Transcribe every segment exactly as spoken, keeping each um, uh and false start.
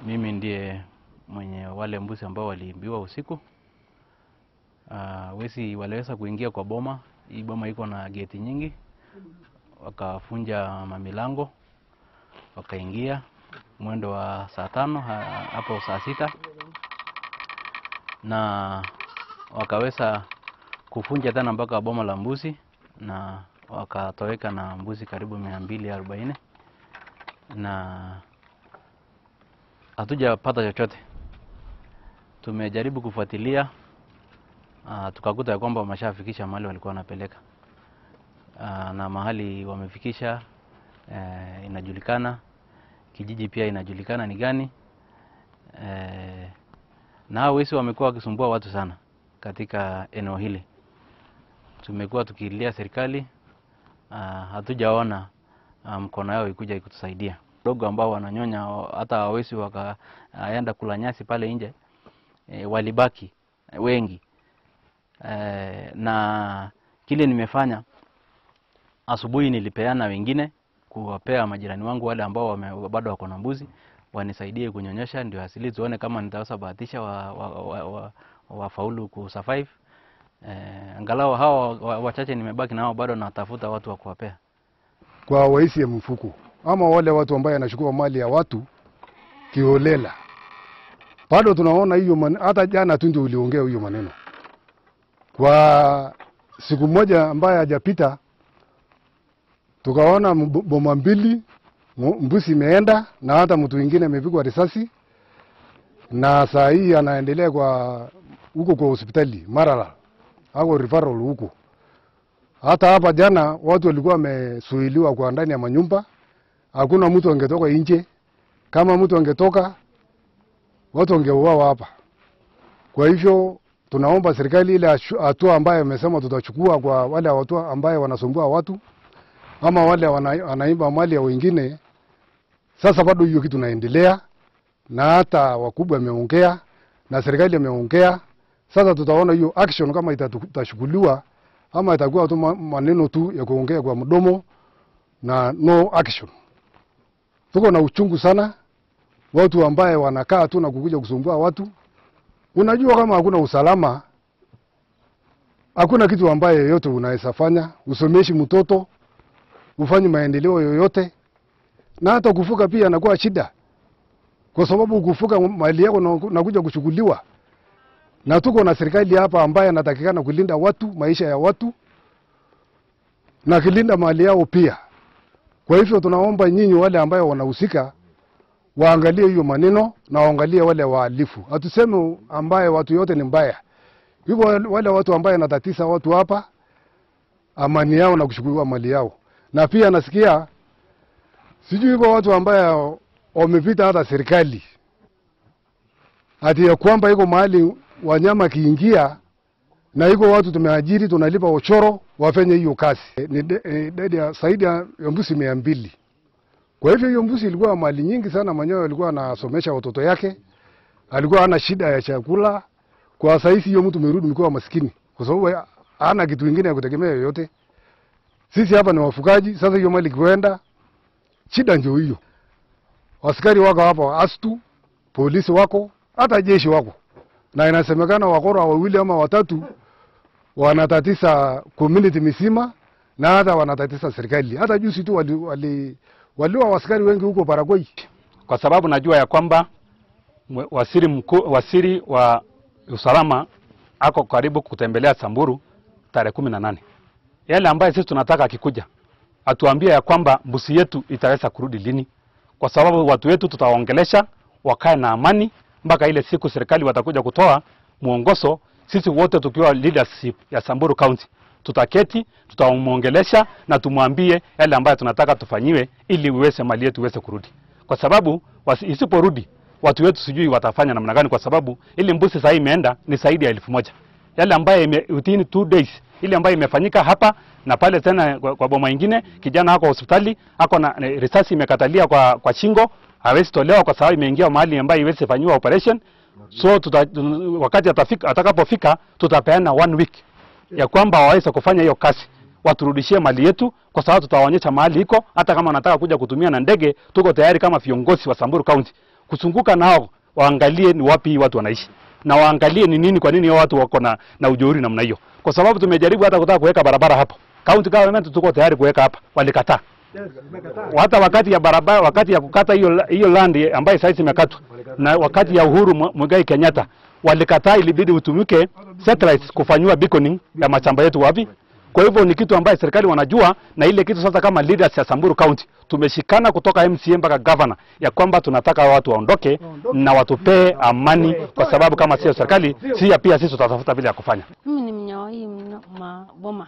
Mimi ndiye mwenye wale mbuzi ambao waliibiwa usiku. Uh, wezi waliweza kuingia kwa boma. Hii boma iko na geti nyingi. Wakafunja mamilango. Wakaingia mwendo wa saa tano hapo saa sita. Na wakaweza kufunja tena mpaka boma la mbuzi na wakatoweka na mbuzi karibu mia mbili arobaini. Na hatujapata chochote. Tumejaribu kufuatilia, uh, tukakuta ya kwamba wameshafikisha mahali walikuwa wanapeleka. Uh, na mahali wamefikisha uh, inajulikana, kijiji pia inajulikana ni gani. Uh, na hao wezi wamekuwa wakisumbua watu sana katika eneo hili. Tumekuwa tukilia serikali, uh, hatujaona mkono um, yao ikuja ikutusaidia. Dogo ambao wananyonya hata hawezi wakaenda kula nyasi pale nje, e, walibaki wengi. E, na kile nimefanya asubuhi nilipeana wengine kuwapea majirani wangu wale ambao wame, bado wako na mbuzi wanisaidie kunyonyesha, ndio asili tuone kama nitaweza bahatisha wa, wa, wa, wa, wa faulu ku survive. E, angalau hao wachache nimebaki na hao bado natafuta watu wa kuwapea. Kwa waizi ya mfuko ama wale watu ambao wanachukua mali ya watu kiolela, bado tunaona hiyo. Hata jana tu ndio uliongea hiyo maneno. Kwa siku moja ambaye hajapita tukaona boma mbili mbuzi imeenda na hata mtu mwingine amepigwa risasi, na saa hii anaendelea kwa huko kwa hospitali Marara au referral huko. Hata hapa jana watu walikuwa wamesuiliwa kwa ndani ya manyumba. Hakuna mtu angetoka nje. Kama mtu angetoka watu wangeuawa hapa. Kwa hivyo tunaomba serikali ile hatua ambayo imesema tutachukua kwa wale watu ambao wanasumbua watu ama wale wanaimba mali ya wengine. Sasa bado hiyo kitu inaendelea, na hata wakubwa wameongea na serikali imeongea. Sasa tutaona hiyo action kama itachukuliwa ama itakuwa tu maneno tu ya kuongea kwa mdomo na no action. Tuko na uchungu sana watu ambaye wanakaa tu na kukuja kusumbua watu. Unajua kama hakuna usalama, hakuna kitu ambaye yote unaweza fanya. Usomeshi mtoto, ufanye maendeleo yoyote, na hata kufuka pia inakuwa shida. Kwa sababu kufuka mali yako na kuja kuchukuliwa. Na tuko na serikali hapa ambaye anatakikana kulinda watu, maisha ya watu na kulinda mali yao pia. Kwa hivyo tunaomba nyinyi wale ambao wanahusika waangalie hiyo maneno na waangalie wale wahalifu. Hatuseme ambaye watu yote ni mbaya. Hivyo wale watu ambao wanatatiza watu hapa amani yao na kuchukua mali yao. Na pia nasikia sijui hivyo watu ambao wamepita hata serikali ati ya kwamba iko mahali wanyama kiingia na iko watu tumeajiri tunalipa ochoro wafanye hiyo kazi. Ni idadi ya zaidi ya mbuzi mia mbili. Kwa hivyo hiyo mbuzi ilikuwa mali nyingi sana. Mwenyewe alikuwa anasomesha watoto yake, alikuwa hana shida ya chakula. Kwa sasa hiyo mtu merudi mkoa maskini kwa sababu hana kitu kingine ya kutegemea yoyote. Sisi hapa ni wafugaji. Sasa hiyo mali kwenda shida ndio hiyo. Askari wako hapa, astu polisi wako, hata jeshi wako. Na inasemekana wakora wawili ama watatu wanatatiza community misima na hata wanatatiza serikali. Hata juzi tu wali wali waliwa askari wengi huko Paraguay. Kwa sababu najua ya kwamba waziri mkuu, waziri wa usalama ako karibu kutembelea Samburu tarehe kumi na nane. Yale ambaye sisi tunataka akikuja atuambie ya kwamba mbuzi yetu itaweza kurudi lini, kwa sababu watu wetu tutawaongelesha wakae na amani mpaka ile siku serikali watakuja kutoa muongozo. Sisi wote tukiwa leadership ya Samburu County tutaketi, tutamuongelesha na tumwambie yale ambayo tunataka tufanyiwe ili uweze mali yetu iweze kurudi. Kwa sababu isiporudi watu wetu sijui watafanya namna gani, kwa sababu ili mbuzi sasa imeenda ni zaidi ya elfu moja. Yale ambayo within two days ile ambayo imefanyika hapa na pale tena kwa, kwa boma nyingine, kijana hako hospitali hako na risasi imekatalia kwa kwa shingo, hawezi tolewa kwa sababu imeingia mahali ambayo iweze fanywa operation. So tuta, wakati atafika atakapofika tutapeana one week ya kwamba waweze kufanya hiyo kazi, waturudishie mali yetu, kwa sababu tutawaonyesha mahali iko. Hata kama wanataka kuja kutumia na ndege, tuko tayari kama viongozi wa Samburu County kuzunguka nao, waangalie ni wapi watu wanaishi na waangalie ni nini, kwa nini hao watu wako na na ujeuri namna hiyo, kwa sababu tumejaribu hata kutaka kuweka barabara hapo. County government tuko tayari kuweka hapa, walikataa. Hata wakati ya barabara, wakati ya kukata hiyo hiyo land ambayo sasa imekatwa, na wakati ya Uhuru Muigai Kenyatta walikataa, ilibidi utumike satellites kufanywa beaconing ya mashamba yetu wapi. Kwa hivyo ni kitu ambaye serikali wanajua, na ile kitu sasa kama leaders ya Samburu County tumeshikana kutoka M C A mpaka governor ya kwamba tunataka watu waondoke na watupee amani, kwa sababu kama sio serikali si pia sisi tutatafuta vile ya kufanya. Mimi ni mnyawai maboma.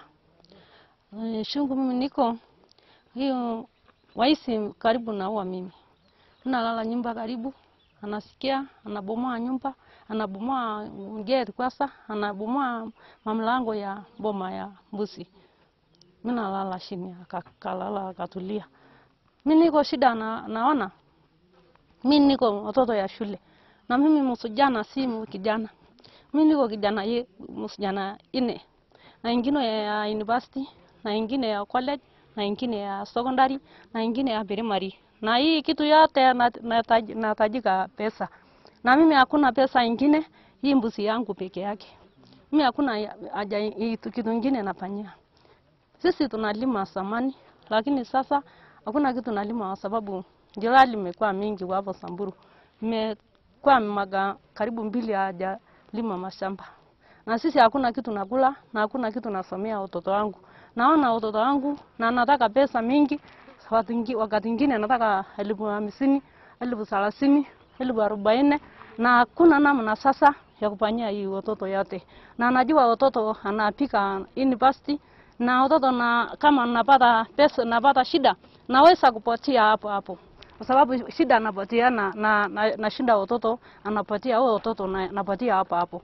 Shungu mimi niko hiyo waisi karibu na uwa mimi. Nalala nyumba karibu, anasikia, anabomoa nyumba, anabomoa gate kwasa, anabomoa mamlango ya boma ya mbuzi. Mimi nalala chini, akalala akatulia. Mimi niko shida na naona. Mimi niko watoto ya shule. Na mimi msujana si kijana. Mimi niko kijana ye msujana ine. Na ingine ya university, na ingine ya college, na ingine ya secondary, na ingine ya primary. Na hii kitu yote natajika pesa. Na mimi hakuna pesa ingine, hii mbuzi yangu peke yake. Mimi hakuna haja kitu kingine nafanyia. Sisi tunalima samani, lakini sasa hakuna kitu nalima kwa sababu njaa limekuwa mingi hapo Samburu. Imekuwa maga karibu mbili haja lima mashamba. Na sisi hakuna kitu nakula, na hakuna kitu nasomea watoto wangu. Naona watoto wangu na nataka pesa mingi, wakati mwingine nataka elfu hamsini, elfu thelathini, elfu arobaini, na hakuna namna sasa ya kufanyia hii watoto yote. Na najua watoto anapika university, na watoto na kama napata pesa, napata shida, naweza kupatia hapo hapo. Kwa sababu shida napatia na na, na, na shinda watoto anapatia wao watoto na napatia hapo hapo.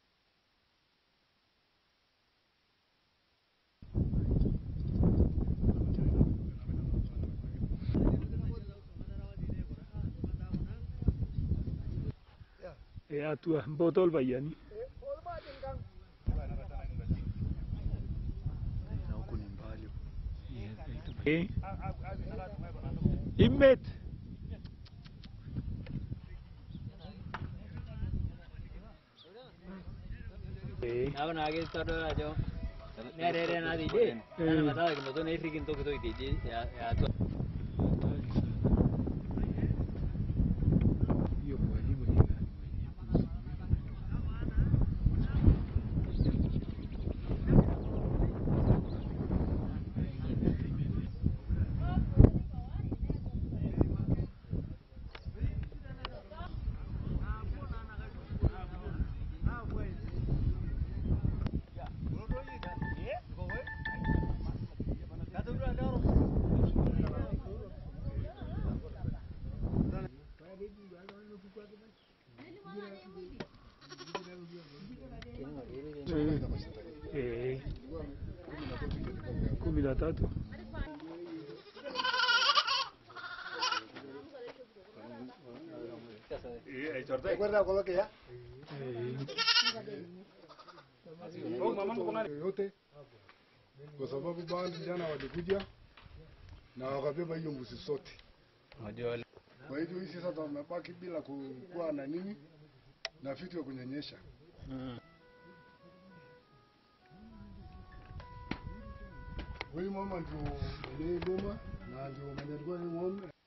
Ya tua botol bayani. Eh. Imet. Eh. Aku nak kita ada aja. Ni ada ada nanti deh. Karena masalah kita tu ni rikin tu kita itu ya ya tu. Eh. Kumi na tatu. Recuerda coloque ya. Yote kwa sababu baadhi jana walikuja na wakabeba hiyo mbuzi sote. Kwa hivyo hii sasa tumebaki bila kuwa na nini na vitu vya kunyonyesha. Huyu mama ndio ni boma na ndio mwenye alikuwa ni ng'ombe.